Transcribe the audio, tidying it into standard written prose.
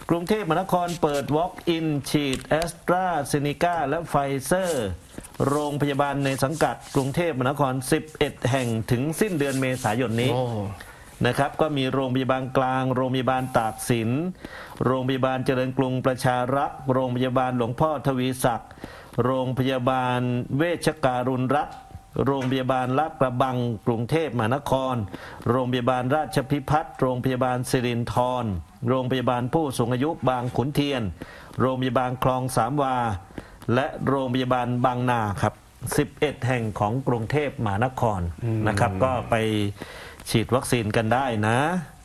กรุงเทพมหานครเปิด Walk-in ฉีดแอสตราเซเนกาและไฟเซอร์โรงพยาบาลในสังกัดกรุงเทพมหานคร11 แห่งถึงสิ้นเดือนเมษายนนี้นะครับก็มีโรงพยาบาลกลางโรงพยาบาลตากสินโรงพยาบาลเจริญกรุงประชารักษ์โรงพยาบาลหลวงพ่อทวีศักดิ์โรงพยาบาลเวชการุณรัตน์โรงพยาบาลลาดกระบังกรุงเทพมหานครโรงพยาบาลราชพิพัฒน์โรงพยาบาลสิรินธรโรงพยาบาลผู้สูงอายุบางขุนเทียนโรงพยาบาลคลองสามวาและโรงพยาบาลบางนาครับ11 แห่งของกรุงเทพมหานครนะครับก็ไปฉีดวัคซีนกันได้นะ